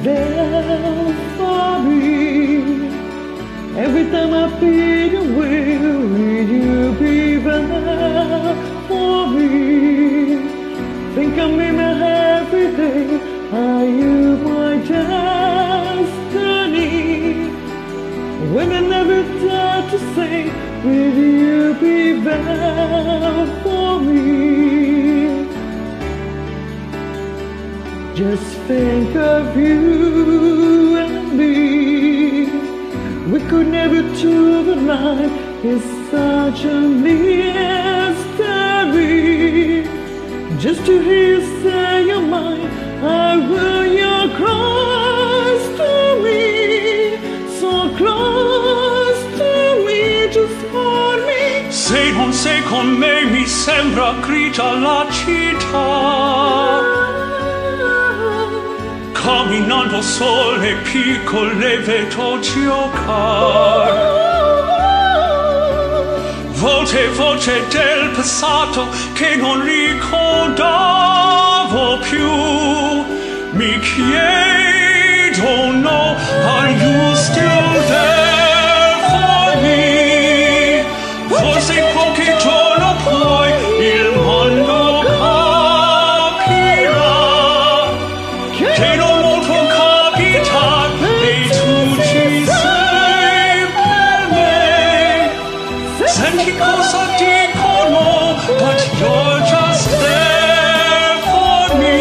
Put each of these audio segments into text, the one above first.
there for me. Every time I feel your will you be there for me? Think I'm in every day, are you my destiny? When I never dare to say, will you be there for me? Just think of you and me. We could never do the night. It's such a mystery. Just to hear you say you're mine, I will you're close to me, so close to me, just hold me. Se con me mi sembra grigia la città, camminando sole piccole vedo giocare. Voce del passato che non ricordavo più. Mi chiedo, no, are you still there for me? Forse qualche giorno poi il mondo capirà che non molto capita e tu ci sei per me. Senti cosa dicono, but you're just there for me.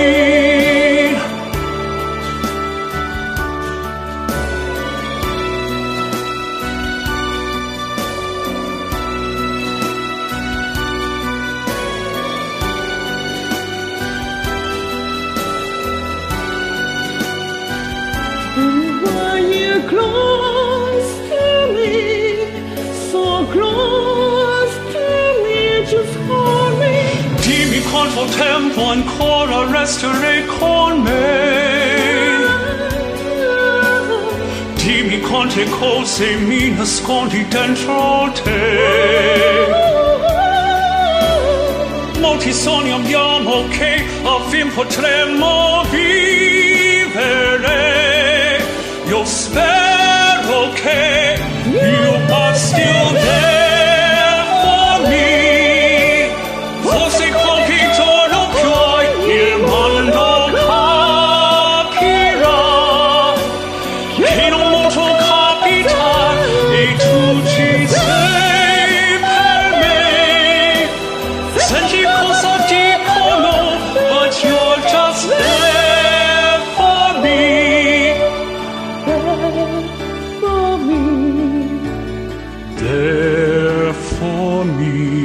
Why you close to me, so close to me, just hold me. Dimmi quanto tempo ancora resterei con me. Dimmi quante cose mi nascondi dentro te. Molti sogni abbiamo che a fin potremmo vivere. Io spero che you are still there for me. Forse qualche giorno poi il mondo capirà che non molto capita e tu ci sei per me. Senti cosa dicono, but you're just there for me. For me. There for me.